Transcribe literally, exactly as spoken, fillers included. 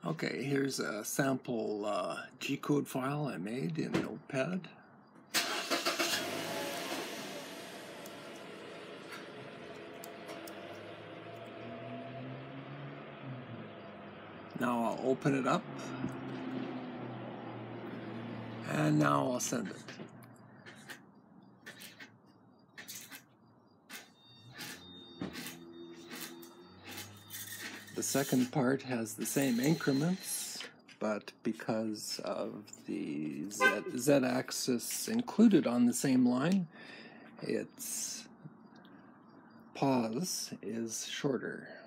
Okay, here's a sample uh, G-code file I made in Notepad. Now I'll open it up, and now I'll send it. The second part has the same increments, but because of the Z, Z-axis included on the same line, its pause is shorter.